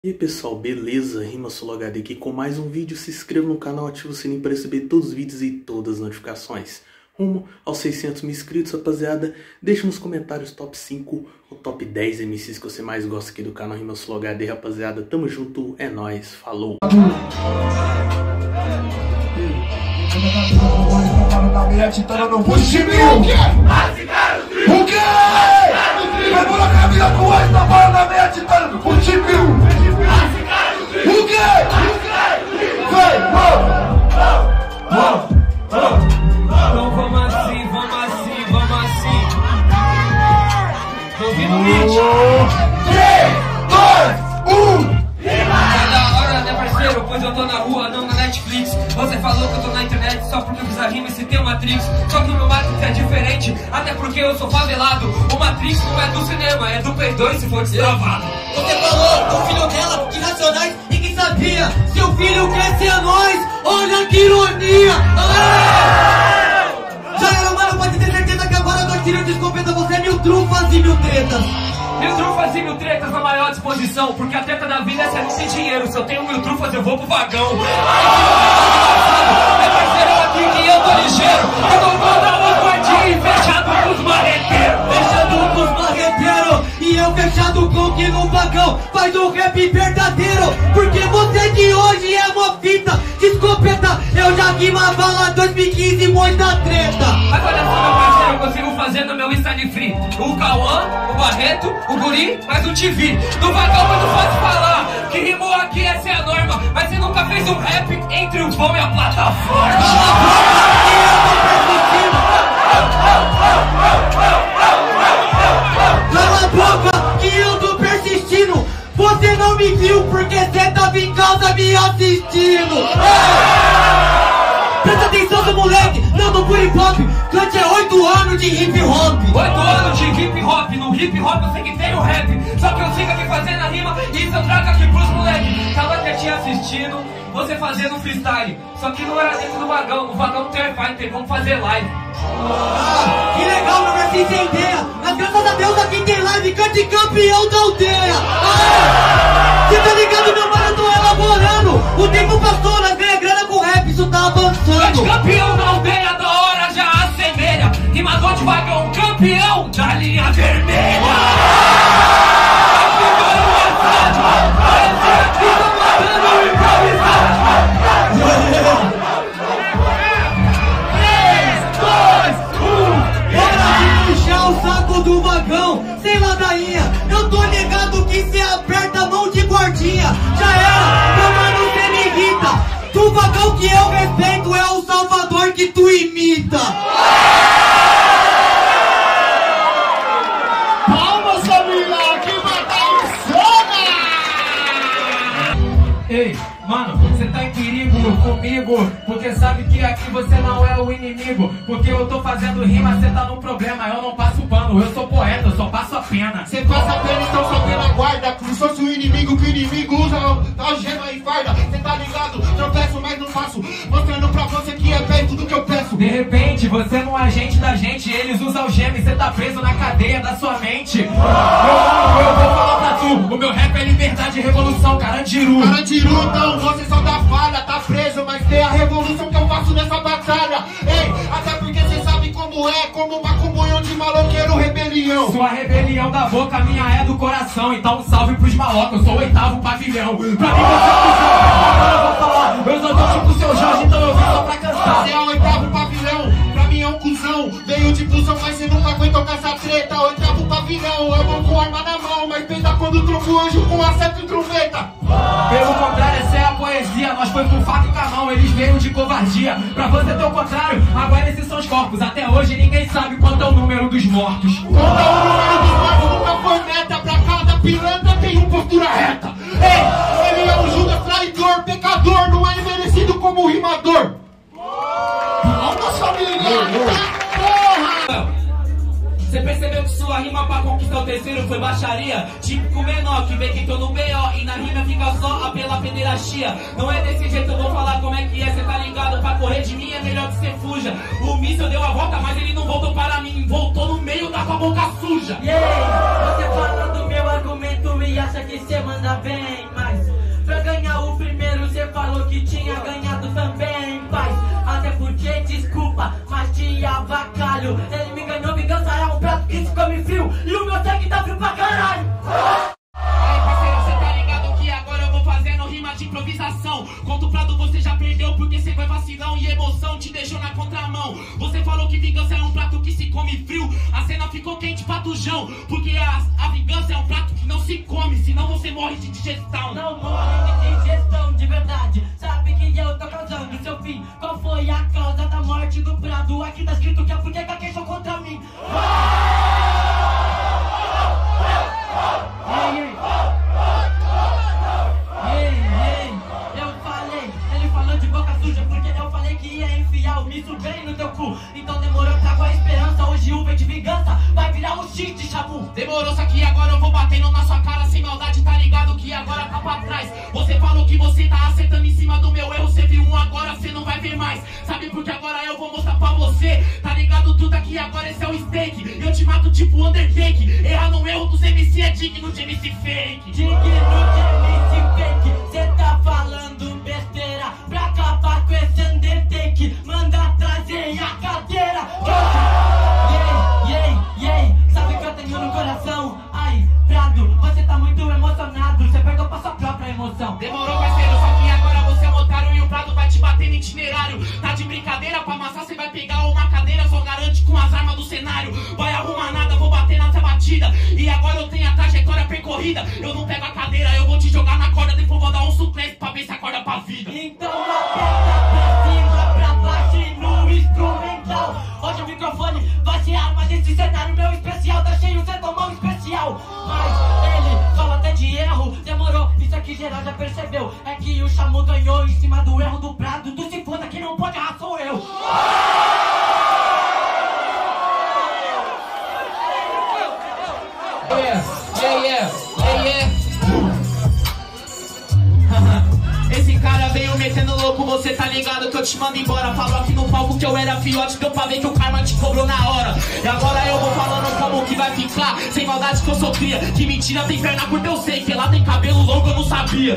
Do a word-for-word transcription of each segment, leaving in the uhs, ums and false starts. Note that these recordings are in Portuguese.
E aí pessoal, beleza? RimaSoloHD aqui com mais um vídeo. Se inscreva no canal, ative o sininho para receber todos os vídeos e todas as notificações. Rumo aos seiscentos mil inscritos, rapaziada. Deixa nos comentários top cinco ou top dez M Cs que você mais gosta aqui do canal RimaSoloHD, rapaziada. Tamo junto, é nóis, falou! O quê? Vai por a camisa com hoje na bola na meia titana do futebol. O quê? Vai, vamos, vamos. Então vamos assim, vamos assim, vamos assim. Tô ouvindo o beat. três, dois, um. É da hora, né, parceiro? Pois eu tô na rua, não na Netflix. Você falou que eu tô na internet só porque eu fiz a rima e citei o Matrix. Só que o meu Matrix é diferente, até porque eu sou favelado. O Matrix não é do cinema, é do Play dois se for destravado. Você falou do filho dela, que Racionais, ninguém sabia. Seu filho quer ser nós, olha que ironia. Ah! Já era, mano, pode ter certeza que agora nós tiramos de escopeta. Você é mil trufas e mil tretas. Mil trufas e mil tretas na maior disposição, porque a treta da vida é se eu não ter dinheiro. Se eu tenho mil trufas eu vou pro vagão. É parceiro aqui que eu tô ligeiro. Eu tô mandando os guardinhos fechado com os marreteiros. Fechado com os marreteiros e eu fechado com o que no vagão faz o rap verdadeiro. Porque você de hoje é uma fita de escopeta. Eu já vi uma bala dois mil e quinze, muita treta. Mas olha só, meu parceiro, eu consigo fazer no meu Instagram Free o Cauã, o Barreto, o Guri, mas o T V. No vagão muito fácil falar que rimou aqui, essa é a norma. Mas você nunca fez um rap entre o vão e a plataforma. Cala a boca que eu tô persistindo. Você não me viu porque você tava em casa me assistindo. Presta atenção do moleque, não do puro hip hop. Cante é oito anos de hip hop. Oito anos de hip hop, no hip hop eu sei que tem o rap. Só que eu sigo aqui fazendo a rima e isso eu trago aqui pros moleques. Tava até te assistindo, você fazendo freestyle. Só que não era dentro do vagão, no vagão tem Fighter, vamos fazer live. Ah, que legal, meu Garcia sem ideia. Mas graças a Deus aqui tem live, cante campeão da aldeia. Ah, cê tá ligado, meu mano, eu tô elaborando. O tempo passou, nós ganha grana com rap, isso tá avançando. Cante campeão da aldeia, da hora já assemelha. Rimador de vagão, campeão da linha vermelha. Do vagão, sem ladainha. Eu tô ligado que cê aperta a mão de guardinha. Já era, meu mano, cê me irrita. Do vagão que eu respeito é o Salvador que tu imita. Palmas, família, que batalha insana! Ei, mano, você tá em perigo comigo, porque sabe que aqui você não é o inimigo. Porque eu tô fazendo rima, você tá no problema. Eu não passo pano, eu sou poeta, eu só passo a pena. Cê passa a pena, então só pela guarda. Como se fosse o inimigo, que o inimigo usa algema e farda. Cê tá ligado? Tropeço, mas não faço. Mostrando pra você que é perto do que eu peço. De repente, você não é agente da gente. Eles usam algema e cê tá preso na cadeia da sua mente. Eu, eu vou falar pra tu, o meu rap é liberdade e revolução, Carandiru. Carandiru, então você só dá falha. Tá preso, mas tem a revolução que eu faço nessa batalha. Ei, até porque cê sabe como é. Como uma comunhão de maloqueiro, rebelião. Sua rebelião da boca, minha é do coração. Então um salve pros malocos, eu sou o oitavo pavilhão. Pra mim você é o cuzão, agora eu vou falar. Eu sou tão tipo o seu Jorge, então eu vim só pra cantar. Você é o oitavo pavilhão, pra mim é um cuzão. Veio de busão, mas você nunca aguentou com essa treta. Oitavo pavilhão, eu vou com arma na mão, mas pensa quando trombo anjo com acerto e trombeta. Pelo contrário, essa é a poesia. Nós foi com faca e com a mão, eles veio de covardia. Pra você ter o contrário, agora esses são os corpos. Até hoje ninguém sabe quanto é o número dos mortos. Quanto é o número dos mortos nunca foi meta. Pra cada pilantra tem um postura reta. Ei, ele é um Judas traidor, pecador. Não é merecido como rimador. Palmas, família! Porra! Você percebeu que sua rima pra conquistar o terceiro foi baixaria? Típico menor que vê que tô no B O e na rima fica só a pela pederastia. Não é desse jeito, eu vou falar como é que é, cê tá ligado? Pra correr de mim é melhor que cê fuja. O míssil deu a volta, mas ele não voltou para mim, voltou no meio da com a boca suja. Yeah, você fala do meu argumento e acha que cê manda bem, mas que tinha ganhado também em paz. Até porque, desculpa, mas te avacalho. Ele me ganhou, vingança é um prato que se come frio. E o meu sangue tá frio pra caralho. Aí, parceiro, você tá ligado que agora eu vou fazendo rima de improvisação. Contra o Prado você já perdeu porque você foi vacilão e emoção te deixou na contramão. Você falou que vingança é um prato que se come frio. A cena ficou quente pra tujão, porque a, a vingança é um prato que não se come, senão você morre de digestão. Não morre de digestão, de verdade. Sabe que eu tô causando seu fim. Qual foi a causa da morte do Prado? Aqui tá escrito que é porque caquejou contra mim. Ei, ei. Ei, ei. Eu falei, ele falou de boca suja porque eu falei que ia enfiar o miso bem no teu cu. Então demorou, trago a esperança. Hoje o V de vingança vai virar um X de chabu. Demorou, só que agora eu vou batendo na sua cara sem maldade, tá ligado que agora tá pra trás. Você falou que você tá acertando em cima do meu erro. Você viu um, agora você não vai ver mais. Sabe porque agora eu vou mostrar pra você. Tá ligado tudo aqui, agora esse é o steak. Eu te mato tipo Undertake. Errar no erro dos M C é digno de M C fake. Digno de M C fake. Cê tá falando besteira pra acabar com esse Undertake. Manda trazer a cadeira. Yey, yey, yey. Sabe que eu tenho no coração? Ai, Prado, você tá muito emocionado. Você perdeu pra sua própria emoção. Demorou, parceiro, só que agora você é um otário e o Prado vai te bater no itinerário. Tá de brincadeira, pra amassar você vai pegar uma cadeira. Só garante com as armas do cenário. Vai arrumar nada, vou bater nessa batida. E agora eu tenho a trajetória percorrida. Eu não pego a cadeira, eu vou te jogar na corda. Depois vou dar um suplente pra ver se acorda pra vida. Então aperta pra cima, pra baixo e no instrumental. Hoje o microfone vai ser arma desse cenário. Meu especial tá cheio, cê tomou um especial. Mas ele fala até de erro. Demorou, isso aqui geral já percebeu. É que o Chamu ganhou em cima do erro do Prado. Tu se foda, quem não pode errar sou eu. Yeah, yeah, yeah, yeah, yeah. Esse cara veio metendo louco, você tá ligado que eu te mando embora. Falou aqui no palco que eu era fiote, deu pra ver que o karma te cobrou na hora. E agora eu vou falando como que vai ficar. Sem maldade que eu sou cria, que mentira tem perna curta eu sei. Que lá tem cabelo longo eu não sabia.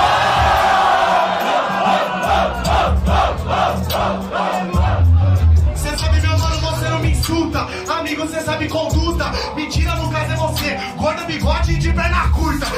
Cê sabe meu mano, você não me insulta. Amigo, cê sabe conduta. Mentira no caso é você, gorda, bigode e de perna curta.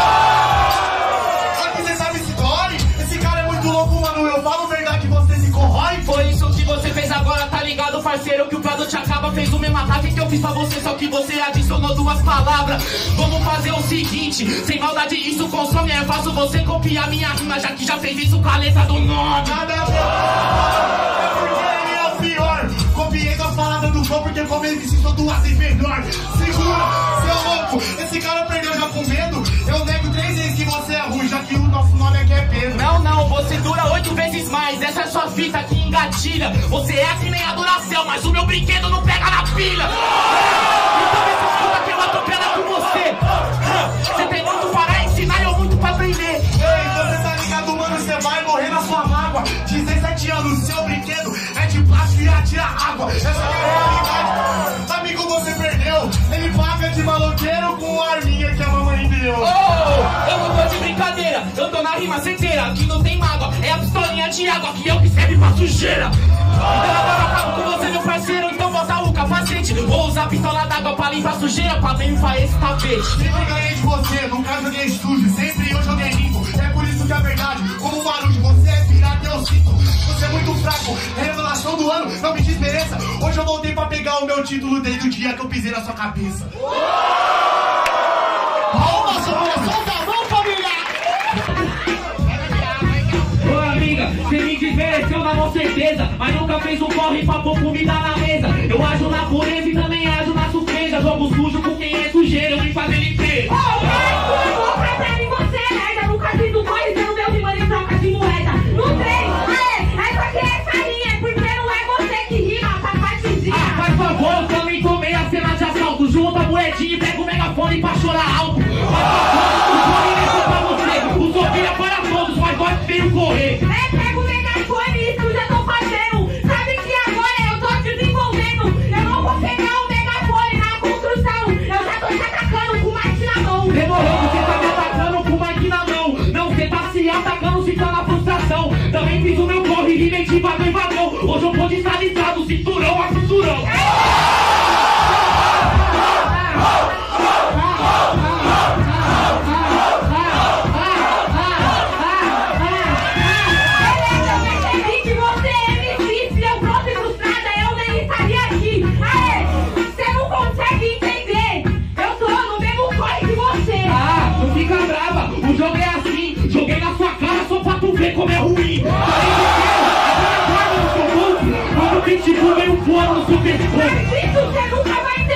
Aqui cê sabe se dói. Esse cara é muito louco, mano, eu falo verdade, você se corrói. Foi isso que você fez agora, tá ligado, parceiro? Que o Prado te acaba, fez o mesmo ataque que eu fiz pra você. Só que você adicionou duas palavras. Vamos fazer o seguinte, sem maldade isso consome. É fácil você copiar minha rima, já que já fez isso com a letra do nome. Nada a ver, é porque ele é o pior. Copiei as palavras do flow porque como ele me duas vezes melhor. Segura, seu louco, esse cara perdeu já com medo. Eu nego três vezes que você é ruim, já que o nosso nome aqui é Pedro. Não, não, você dura oito vezes mais. Essa é sua fita que engatilha. Você é que nem a Duracell, mas o meu brinquedo não pega na pilha. Então vê se escuta que eu atropelo com você. Você tem muito para ensinar e eu muito pra aprender. Ei, você tá ligado, mano, você vai morrer na sua mágoa. dezessete anos, seu brinquedo é de plástico e atira água. Essa é a realidade. Amigo, você perdeu. Ele paga de maloqueiro com a arminha que a mamãe deu. Oh, eu não tô de brincadeira, eu tô na rima certeira. Aqui não tem mágoa, é a pistolinha de água que é o que serve pra sujeira. Então agora eu acabo com você, meu parceiro. Então bota o capacete. Vou usar a pistola d'água pra limpar a sujeira, pra limpar esse tapete. Sempre ganhei de você, nunca joguei sujo. Sempre eu joguei limpo, é por isso que é verdade. Como o barulho, você é pirata, eu sinto. Você é muito fraco, revelação do ano, não me desmereça. Hoje eu voltei pra pegar o meu título desde o dia que eu pisei na sua cabeça. Palmas, solta a mão, família! Ô amiga, você me desmereceu na mão certeza, mas nunca fez um corre pra pôr comida na mesa. Eu ajo na pureza e também ajo na surpresa. Jogo sujo com quem é sujeiro, eu vim fazer limpeza. Você é merda, nunca fiz um corre pelo meu de mano em troca de moeda. Não tem, é, é porque essa linha é porque não é você que rima, safadinha. Ah, faz favor, eu também tomei a cena de assalto. Junta a moedinha e pega o megafone pra chorar alto. O corre é só pra você, o Sofia para todos, mas nós veio correr. É, pega o megafone, isso eu já tô fazendo. Sabe que agora eu tô desenvolvendo. Eu não vou pegar o megafone na construção. Eu já tô te atacando com o mic na mão. Demorou, você tá me atacando com o mic na mão. Não, você tá se atacando, se tá na frustração. mente invadeu, invadeu. Hoje eu vou estar ligado, cinturão a cinturão. Como é ruim, quando o pitbull veio voando no seu pescoço. Mas isso você nunca vai